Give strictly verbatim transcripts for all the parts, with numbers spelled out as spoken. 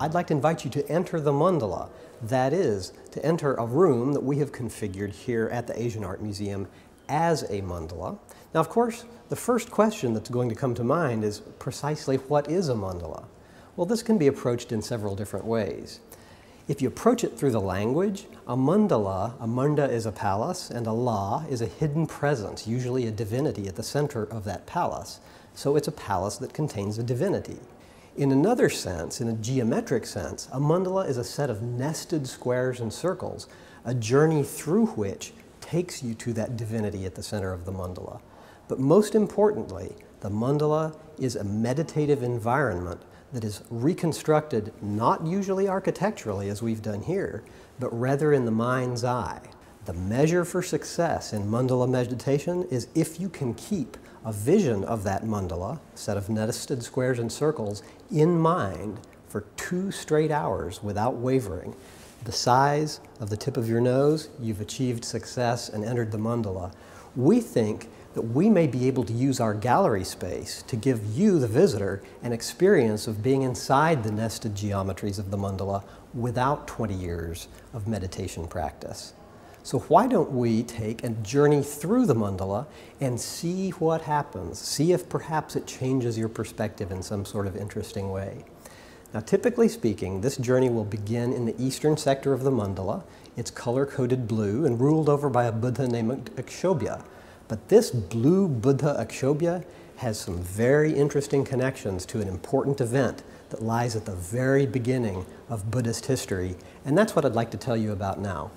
I'd like to invite you to enter the mandala. That is, to enter a room that we have configured here at the Asian Art Museum as a mandala. Now, of course, the first question that's going to come to mind is precisely what is a mandala? Well, this can be approached in several different ways. If you approach it through the language, a mandala, a manda is a palace, and a la is a hidden presence, usually a divinity at the center of that palace. So it's a palace that contains a divinity. In another sense, in a geometric sense, a mandala is a set of nested squares and circles, a journey through which takes you to that divinity at the center of the mandala. But most importantly, the mandala is a meditative environment that is reconstructed not usually architecturally as we've done here, but rather in the mind's eye. The measure for success in mandala meditation is if you can keep a vision of that mandala, a set of nested squares and circles, in mind for two straight hours without wavering. The size of the tip of your nose, you've achieved success and entered the mandala. We think that we may be able to use our gallery space to give you, the visitor, an experience of being inside the nested geometries of the mandala without twenty years of meditation practice. So why don't we take a journey through the mandala and see what happens, see if perhaps it changes your perspective in some sort of interesting way. Now, typically speaking, this journey will begin in the eastern sector of the mandala. It's color-coded blue and ruled over by a Buddha named Akshobhya. But this blue Buddha Akshobhya has some very interesting connections to an important event that lies at the very beginning of Buddhist history, and that's what I'd like to tell you about now.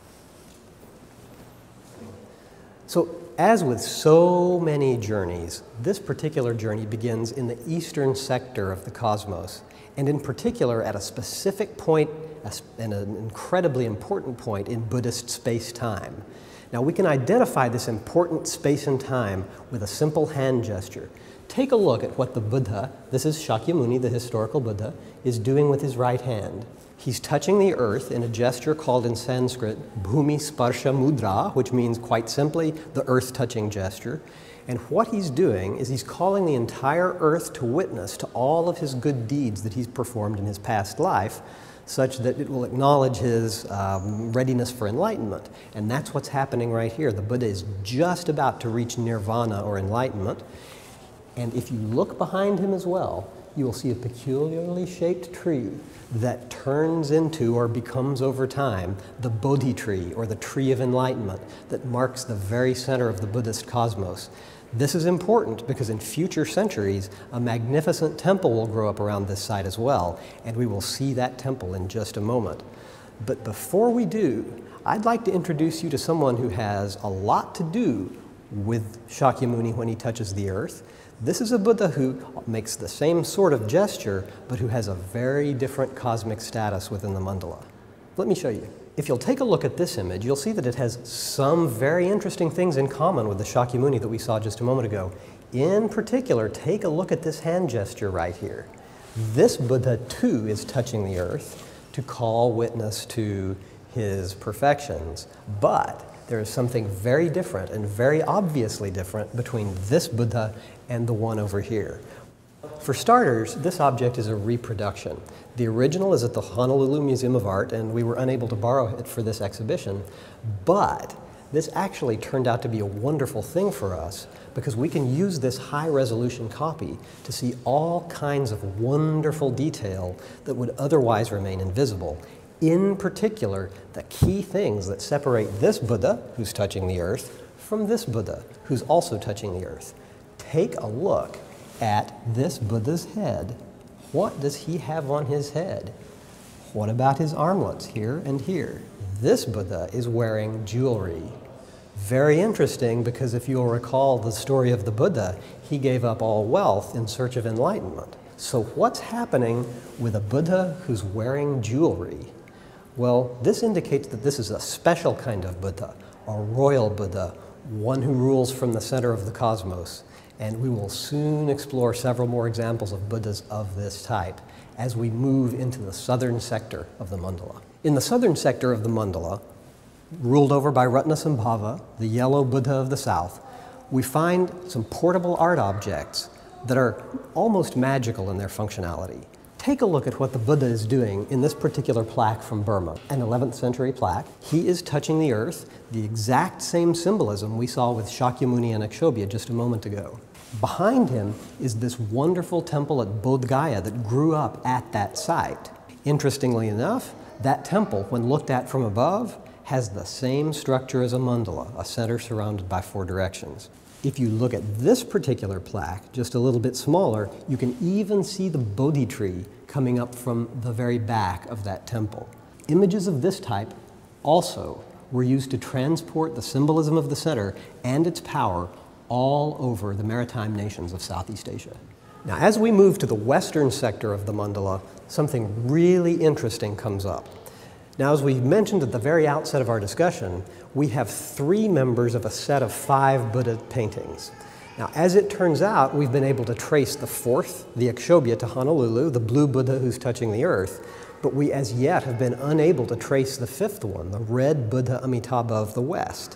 So, as with so many journeys, this particular journey begins in the eastern sector of the cosmos, and in particular at a specific point, and an incredibly important point in Buddhist space-time. Now, we can identify this important space and time with a simple hand gesture. Take a look at what the Buddha, this is Shakyamuni, the historical Buddha, is doing with his right hand. He's touching the earth in a gesture called in Sanskrit Bhumi Sparsha Mudra, which means quite simply the earth-touching gesture. And what he's doing is he's calling the entire earth to witness to all of his good deeds that he's performed in his past life, such that it will acknowledge his um, readiness for enlightenment. And that's what's happening right here. The Buddha is just about to reach nirvana or enlightenment. And if you look behind him as well, you will see a peculiarly shaped tree that turns into or becomes over time the Bodhi tree, or the tree of enlightenment, that marks the very center of the Buddhist cosmos. This is important because in future centuries, a magnificent temple will grow up around this site as well, and we will see that temple in just a moment. But before we do, I'd like to introduce you to someone who has a lot to do with Shakyamuni when he touches the earth. This is a Buddha who makes the same sort of gesture, but who has a very different cosmic status within the mandala. Let me show you. If you'll take a look at this image, you'll see that it has some very interesting things in common with the Shakyamuni that we saw just a moment ago. In particular, take a look at this hand gesture right here. This Buddha, too, is touching the earth to call witness to his perfections. But there is something very different and very obviously different between this Buddha and the one over here. For starters, this object is a reproduction. The original is at the Honolulu Museum of Art, and we were unable to borrow it for this exhibition. But this actually turned out to be a wonderful thing for us because we can use this high-resolution copy to see all kinds of wonderful detail that would otherwise remain invisible. In particular, the key things that separate this Buddha, who's touching the earth, from this Buddha, who's also touching the earth. Take a look at this Buddha's head. What does he have on his head? What about his armlets here and here? This Buddha is wearing jewelry. Very interesting, because if you'll recall the story of the Buddha, he gave up all wealth in search of enlightenment. So what's happening with a Buddha who's wearing jewelry? Well, this indicates that this is a special kind of Buddha, a royal Buddha, one who rules from the center of the cosmos. And we will soon explore several more examples of Buddhas of this type as we move into the southern sector of the mandala. In the southern sector of the mandala, ruled over by Ratnasambhava, the yellow Buddha of the south, we find some portable art objects that are almost magical in their functionality. Take take a look at what the Buddha is doing in this particular plaque from Burma, an eleventh century plaque. He is touching the earth, the exact same symbolism we saw with Shakyamuni and Akshobhya just a moment ago. Behind him is this wonderful temple at Bodh Gaya that grew up at that site. Interestingly enough, that temple, when looked at from above, has the same structure as a mandala, a center surrounded by four directions. If you look at this particular plaque, just a little bit smaller, you can even see the Bodhi tree coming up from the very back of that temple. Images of this type also were used to transport the symbolism of the center and its power all over the maritime nations of Southeast Asia. Now, as we move to the western sector of the mandala, something really interesting comes up. Now, as we mentioned at the very outset of our discussion, we have three members of a set of five Buddha paintings. Now, as it turns out, we've been able to trace the fourth, the Akshobhya, to Honolulu, the blue Buddha who's touching the earth, but we as yet have been unable to trace the fifth one, the red Buddha Amitabha of the West.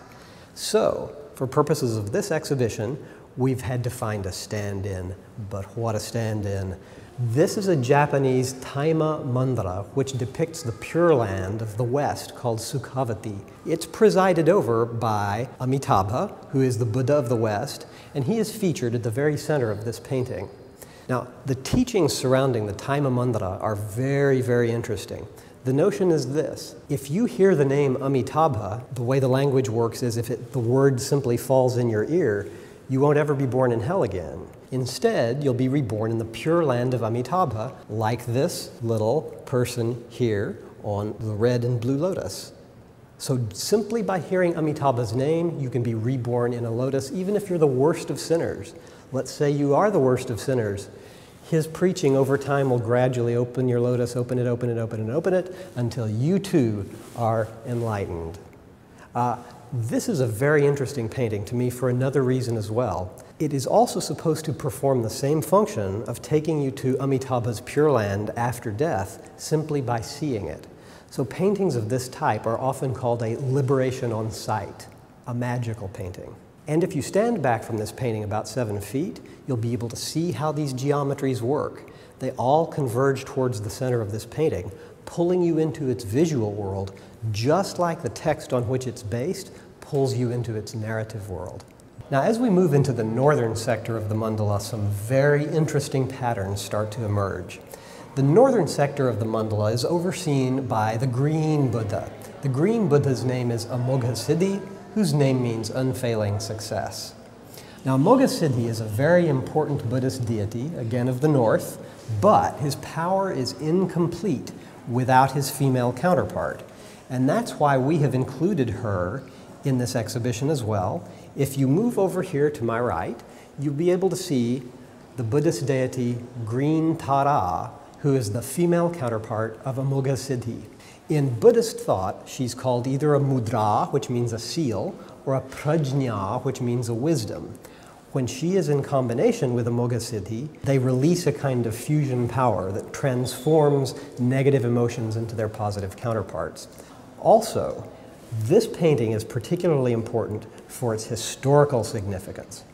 So, for purposes of this exhibition, we've had to find a stand-in, but what a stand-in. This is a Japanese Taima mandala which depicts the Pure Land of the West called Sukhavati. It's presided over by Amitabha, who is the Buddha of the West, and he is featured at the very center of this painting. Now, the teachings surrounding the Taima mandala are very, very interesting. The notion is this: if you hear the name Amitabha, the way the language works is if it, the word simply falls in your ear, you won't ever be born in hell again. Instead, you'll be reborn in the Pure Land of Amitabha, like this little person here on the red and blue lotus. So simply by hearing Amitabha's name, you can be reborn in a lotus, even if you're the worst of sinners. Let's say you are the worst of sinners. His preaching over time will gradually open your lotus, open it, open it, open it, open it, until you too are enlightened. Uh, This is a very interesting painting to me for another reason as well. It is also supposed to perform the same function of taking you to Amitabha's Pure Land after death simply by seeing it. So paintings of this type are often called a liberation on sight, a magical painting. And if you stand back from this painting about seven feet, you'll be able to see how these geometries work. They all converge towards the center of this painting, pulling you into its visual world, just like the text on which it's based pulls you into its narrative world. Now, as we move into the northern sector of the mandala, some very interesting patterns start to emerge. The northern sector of the mandala is overseen by the green Buddha. The green Buddha's name is Amoghasiddhi, whose name means unfailing success. Now, Amoghasiddhi is a very important Buddhist deity, again of the north, but his power is incomplete without his female counterpart. And that's why we have included her in this exhibition as well. If you move over here to my right, you'll be able to see the Buddhist deity Green Tara, who is the female counterpart of Amoghasiddhi. In Buddhist thought, she's called either a mudra, which means a seal, or a prajna, which means a wisdom. When she is in combination with Amoghasiddhi, they release a kind of fusion power that transforms negative emotions into their positive counterparts. Also, this painting is particularly important for its historical significance.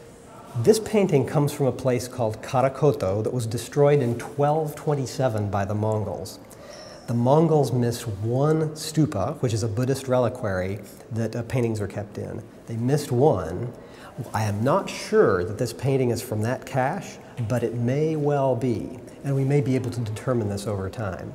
This painting comes from a place called Karakoto that was destroyed in twelve twenty-seven by the Mongols. The Mongols missed one stupa, which is a Buddhist reliquary that uh, paintings are kept in. They missed one. I am not sure that this painting is from that cache, but it may well be, and we may be able to determine this over time.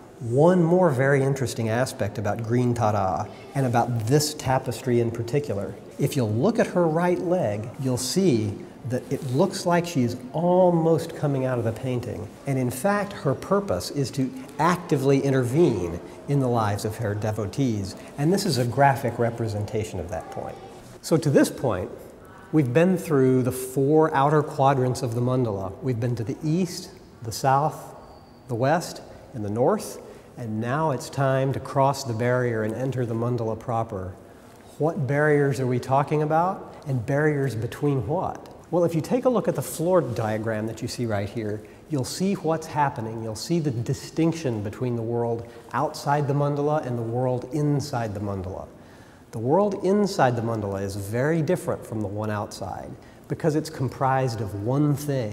One more very interesting aspect about Green Tara, and about this tapestry in particular. If you'll look at her right leg, you'll see that it looks like she's almost coming out of the painting. And in fact, her purpose is to actively intervene in the lives of her devotees. And this is a graphic representation of that point. So to this point, we've been through the four outer quadrants of the mandala. We've been to the east, the south, the west, and the north. And now it's time to cross the barrier and enter the mandala proper. What barriers are we talking about? And barriers between what? Well, if you take a look at the floor diagram that you see right here, you'll see what's happening. You'll see the distinction between the world outside the mandala and the world inside the mandala. The world inside the mandala is very different from the one outside because it's comprised of one thing,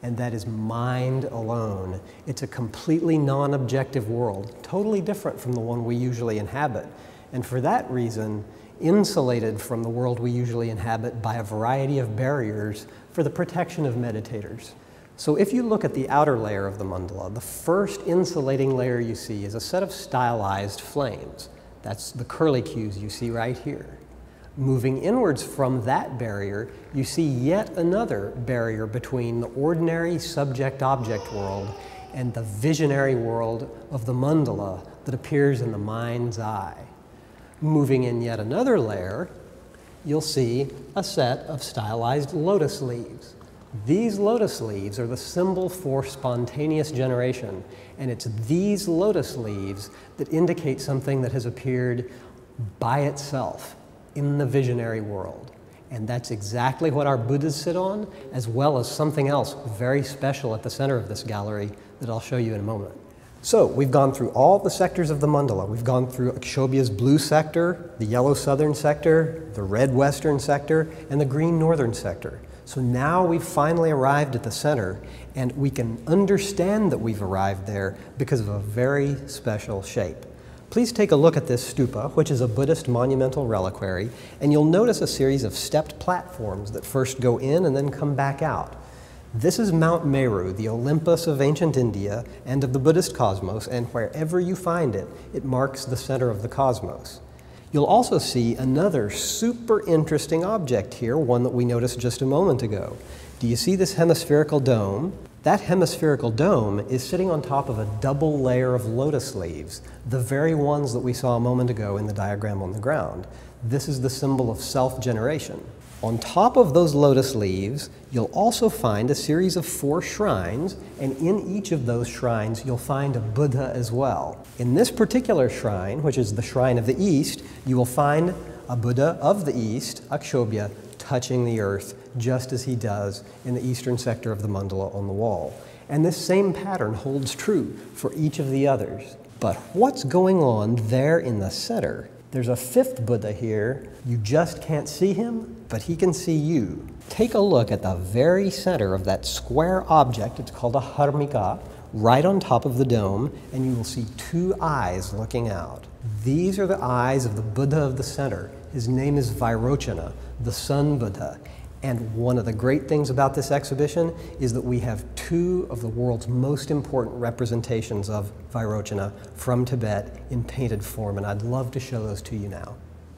and that is mind alone. It's a completely non-objective world, totally different from the one we usually inhabit, and for that reason, insulated from the world we usually inhabit by a variety of barriers for the protection of meditators. So if you look at the outer layer of the mandala, the first insulating layer you see is a set of stylized flames. That's the curlicues you see right here. Moving inwards from that barrier, you see yet another barrier between the ordinary subject-object world and the visionary world of the mandala that appears in the mind's eye. Moving in yet another layer, you'll see a set of stylized lotus leaves. These lotus leaves are the symbol for spontaneous generation, and it's these lotus leaves that indicate something that has appeared by itself in the visionary world. And that's exactly what our Buddhas sit on, as well as something else very special at the center of this gallery that I'll show you in a moment. So we've gone through all the sectors of the mandala. We've gone through Akshobhya's blue sector, the yellow southern sector, the red western sector, and the green northern sector. So now we've finally arrived at the center, and we can understand that we've arrived there because of a very special shape. Please take a look at this stupa, which is a Buddhist monumental reliquary, and you'll notice a series of stepped platforms that first go in and then come back out. This is Mount Meru, the Olympus of ancient India and of the Buddhist cosmos, and wherever you find it, it marks the center of the cosmos. You'll also see another super interesting object here, one that we noticed just a moment ago. Do you see this hemispherical dome? That hemispherical dome is sitting on top of a double layer of lotus leaves, the very ones that we saw a moment ago in the diagram on the ground. This is the symbol of self-generation. On top of those lotus leaves, you'll also find a series of four shrines, and in each of those shrines, you'll find a Buddha as well. In this particular shrine, which is the Shrine of the East, you will find a Buddha of the East, Akshobhya, touching the earth, just as he does in the eastern sector of the mandala on the wall. And this same pattern holds true for each of the others. But what's going on there in the center? There's a fifth Buddha here. You just can't see him, but he can see you. Take a look at the very center of that square object. It's called a harmika, right on top of the dome, and you will see two eyes looking out. These are the eyes of the Buddha of the center. His name is Vairochana, the Sun Buddha. And one of the great things about this exhibition is that we have two of the world's most important representations of Vairochana from Tibet in painted form, and I'd love to show those to you now.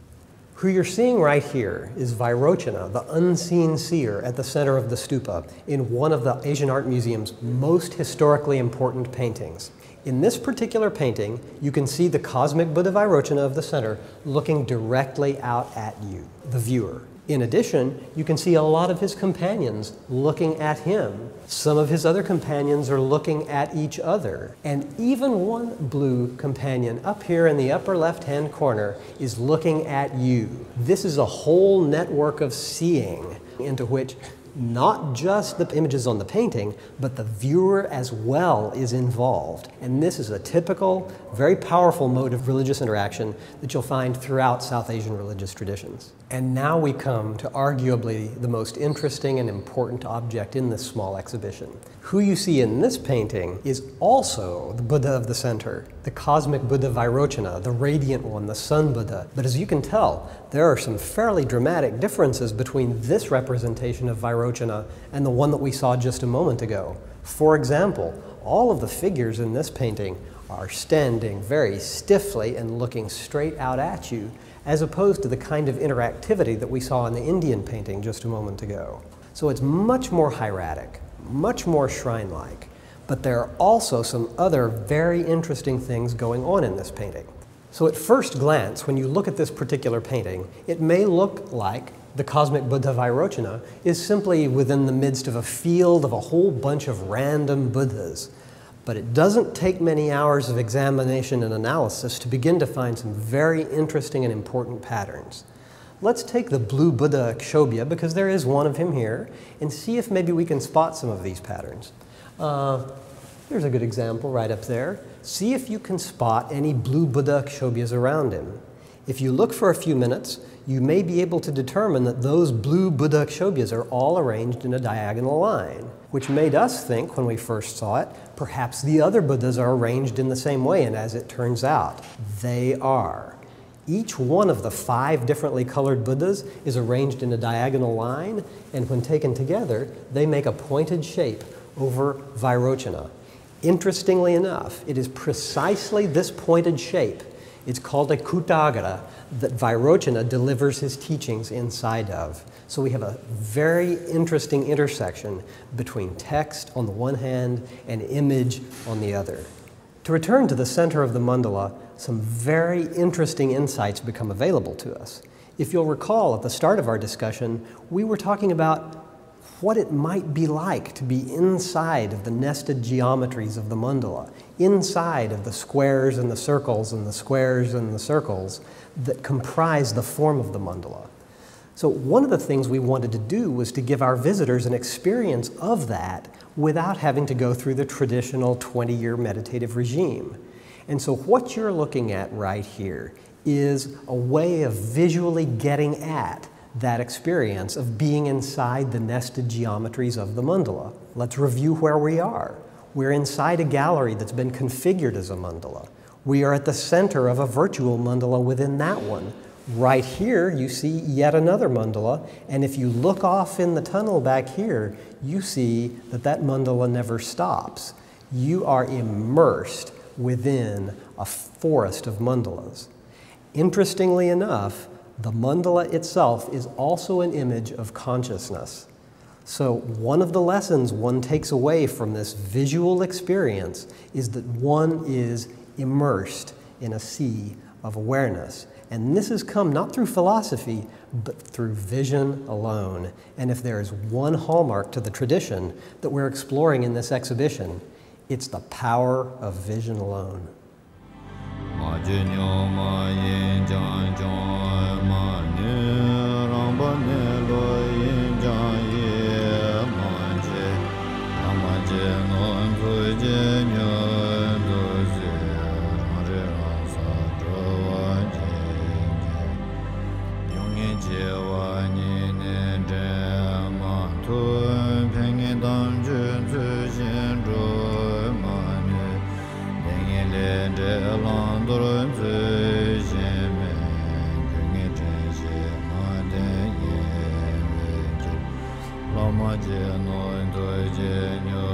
Who you're seeing right here is Vairochana, the unseen seer at the center of the stupa, in one of the Asian Art Museum's most historically important paintings. In this particular painting, you can see the cosmic Buddha Vairochana of the center looking directly out at you, the viewer. In addition, you can see a lot of his companions looking at him. Some of his other companions are looking at each other. And even one blue companion up here in the upper left-hand corner is looking at you. This is a whole network of seeing into which not just the images on the painting, but the viewer as well is involved. And this is a typical, very powerful mode of religious interaction that you'll find throughout South Asian religious traditions. And now we come to arguably the most interesting and important object in this small exhibition. Who you see in this painting is also the Buddha of the center, the cosmic Buddha Vairochana, the radiant one, the Sun Buddha. But as you can tell, there are some fairly dramatic differences between this representation of Vairochana and the one that we saw just a moment ago. For example, all of the figures in this painting are standing very stiffly and looking straight out at you, as opposed to the kind of interactivity that we saw in the Indian painting just a moment ago. So it's much more hieratic, much more shrine-like, but there are also some other very interesting things going on in this painting. So at first glance, when you look at this particular painting, it may look like the cosmic Buddha Vairochana is simply within the midst of a field of a whole bunch of random Buddhas. But it doesn't take many hours of examination and analysis to begin to find some very interesting and important patterns. Let's take the blue Buddha Akshobhya, because there is one of him here, and see if maybe we can spot some of these patterns. Uh, there's a good example right up there. See if you can spot any blue Buddha Akshobhyas around him. If you look for a few minutes, you may be able to determine that those blue Buddha Akshobhyas are all arranged in a diagonal line, which made us think when we first saw it, perhaps the other Buddhas are arranged in the same way, and as it turns out, they are. Each one of the five differently colored Buddhas is arranged in a diagonal line, and when taken together, they make a pointed shape over Vairochana. Interestingly enough, it is precisely this pointed shape, it's called a Kutagara, that Vairochana delivers his teachings inside of. So we have a very interesting intersection between text on the one hand and image on the other. To return to the center of the mandala, some very interesting insights become available to us. If you'll recall, at the start of our discussion, we were talking about what it might be like to be inside of the nested geometries of the mandala, inside of the squares and the circles and the squares and the circles that comprise the form of the mandala. So one of the things we wanted to do was to give our visitors an experience of that without having to go through the traditional twenty-year meditative regime. And so what you're looking at right here is a way of visually getting at that experience of being inside the nested geometries of the mandala. Let's review where we are. We're inside a gallery that's been configured as a mandala. We are at the center of a virtual mandala within that one. Right here, you see yet another mandala, and if you look off in the tunnel back here, you see that that mandala never stops. You are immersed within a forest of mandalas. Interestingly enough, the mandala itself is also an image of consciousness. So one of the lessons one takes away from this visual experience is that one is immersed in a sea of awareness. And this has come not through philosophy, but through vision alone. And if there is one hallmark to the tradition that we're exploring in this exhibition, it's the power of vision alone. Lama je no ndo je nyo